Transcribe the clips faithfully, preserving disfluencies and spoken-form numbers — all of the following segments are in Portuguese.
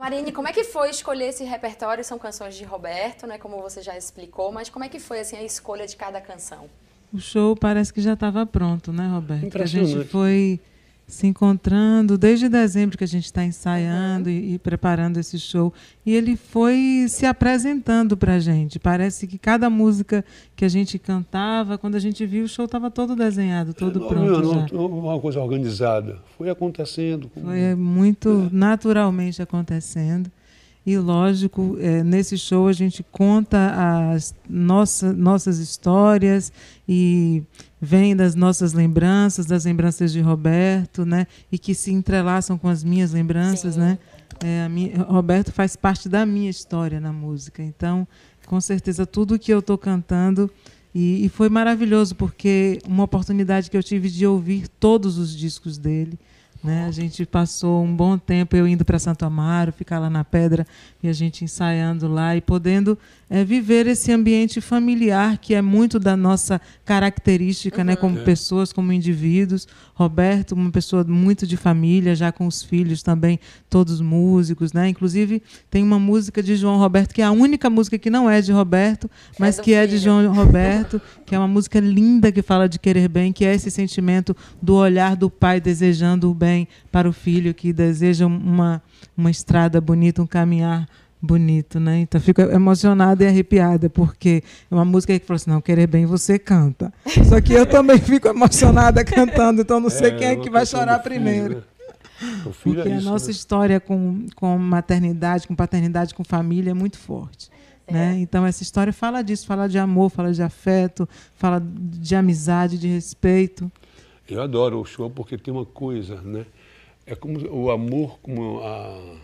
Marine, como é que foi escolher esse repertório? São canções de Roberto, né? Como você já explicou, mas como é que foi assim a escolha de cada canção? O show parece que já estava pronto, né, Roberto? Que a gente Impressionante. foi se encontrando desde dezembro que a gente está ensaiando Uhum. e, e preparando esse show. E ele foi se apresentando para a gente. Parece que cada música que a gente cantava, quando a gente viu, o show estava todo desenhado, todo não, pronto não, já. não, uma coisa organizada. Foi acontecendo. Com... Foi muito naturalmente acontecendo. E, lógico, é, nesse show a gente conta as nossa, nossas histórias e vem das nossas lembranças, das lembranças de Roberto, né? E que se entrelaçam com as minhas lembranças, Sim. né? É, a minha, Roberto faz parte da minha história na música. Então, com certeza, tudo que eu estou cantando... E, e foi maravilhoso, porque uma oportunidade que eu tive de ouvir todos os discos dele. Né? A gente passou um bom tempo eu indo para Santo Amaro, ficar lá na Pedra e a gente ensaiando lá e podendo é, viver esse ambiente familiar que é muito da nossa característica, uhum. né? Como é. pessoas, como indivíduos. Roberto, uma pessoa muito de família, já com os filhos também, todos músicos. Né? Inclusive, tem uma música de João Roberto, que é a única música que não é de Roberto, mas é que é de João Roberto, que é uma música linda que fala de querer bem, que é esse sentimento do olhar do pai desejando o bem para o filho, que deseja uma, uma estrada bonita, um caminhar bonito, né? Então, fico emocionada e arrepiada, porque é uma música que falou assim, não, querer bem você canta. Só que eu também fico emocionada cantando, então não sei é, quem é que vai chorar filho, primeiro. Né? O filho porque é a isso, nossa né? história com, com maternidade, com paternidade, com família é muito forte. É. Né? Então, essa história fala disso, fala de amor, fala de afeto, fala de amizade, de respeito. Eu adoro o show porque tem uma coisa, né? É como o amor, como a,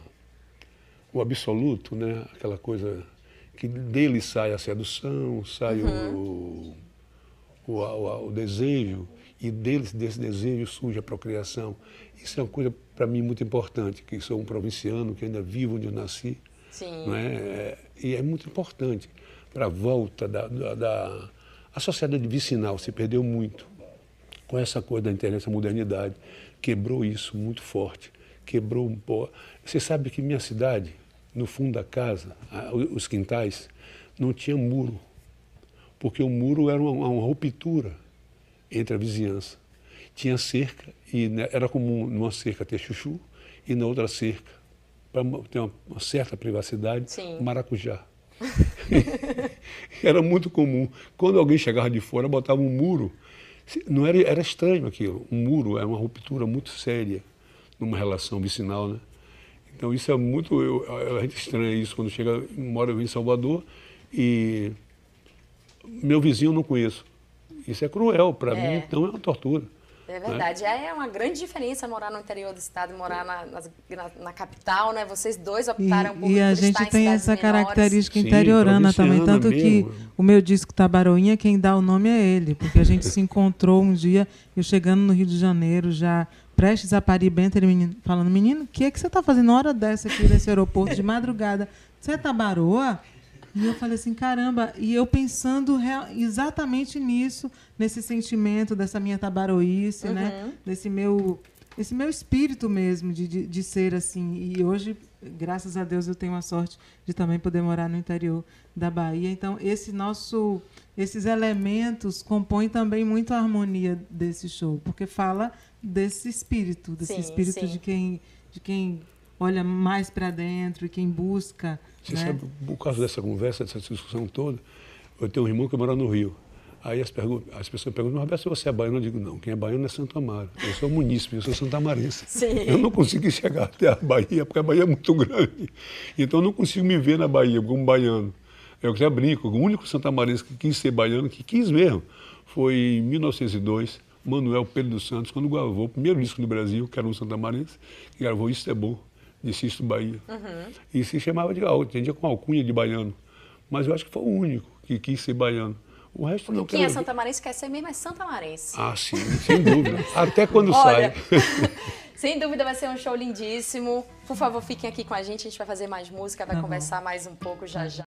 o absoluto, né? Aquela coisa que dele sai a sedução, sai uhum. o, o, o, o desejo, e dele, desse desejo surge a procriação. Isso é uma coisa, para mim, muito importante, que sou um provinciano, que ainda vivo onde eu nasci. Sim. Não é? E é muito importante para a volta da, da, da... A sociedade vicinal se perdeu muito com essa coisa da internet, essa modernidade. Quebrou isso muito forte, quebrou um pouco. Você sabe que minha cidade, no fundo da casa, os quintais, não tinha muro, porque o muro era uma, uma ruptura entre a vizinhança. Tinha cerca, e era comum numa cerca ter chuchu e na outra cerca, para ter uma, uma certa privacidade, Sim. maracujá. Era muito comum. Quando alguém chegava de fora, botava um muro. Não era, era estranho aquilo. Um muro é uma ruptura muito séria numa relação vicinal, né? Então isso é muito... Eu, a gente estranha isso quando chega... Mora em Salvador e meu vizinho eu não conheço. Isso é cruel. Para é. mim, então, é uma tortura. É verdade. Né? É uma grande diferença morar no interior do estado e morar na, na, na capital, né? Vocês dois optaram e, por E a estar gente em tem essa menores. característica Sim, interiorana também. Tanto mesmo. que o meu disco Tabaroinha, quem dá o nome é ele. Porque a gente se encontrou um dia, eu chegando no Rio de Janeiro, já prestes a parir bem, menino, falando, menino, o que é que você está fazendo na hora dessa aqui nesse aeroporto de madrugada? Você é tabaroa? E eu falei assim, caramba, e eu pensando real, exatamente nisso, nesse sentimento dessa minha tabaroice, uhum. né? Desse meu, esse meu espírito mesmo de, de, de ser assim. E hoje, graças a Deus, eu tenho a sorte de também poder morar no interior da Bahia. Então, esse nosso, esses elementos compõem também muito a harmonia desse show, porque fala desse espírito, desse sim, espírito sim. de quem, de quem olha mais para dentro e quem busca. Você né? sabe, por causa dessa conversa, dessa discussão toda, eu tenho um irmão que mora no Rio. Aí as, as pessoas perguntam, Roberto, se você é baiano? Eu digo, não, quem é baiano é Santo Amaro. Eu sou munícipe, eu sou santamarense. Sim. Eu não consigo chegar até a Bahia, porque a Bahia é muito grande. Então eu não consigo me ver na Bahia como baiano. Eu até brinco, o único santamarense que quis ser baiano, que quis mesmo, foi em mil novecentos e dois, Manuel Pedro dos Santos, quando gravou o primeiro disco do Brasil, que era um santamarense, que gravou Isso é Bom, de Sisto Bahia. Uhum. E se chamava de atendia com alcunha de baiano. Mas eu acho que foi o único que quis ser baiano. O resto Porque não. quem é quer... santamarense quer ser mesmo é santamarense. Ah, sim, sem dúvida. Até quando Olha, sai. Sem dúvida vai ser um show lindíssimo. Por favor, fiquem aqui com a gente, a gente vai fazer mais música, vai tá conversar bom. mais um pouco já já.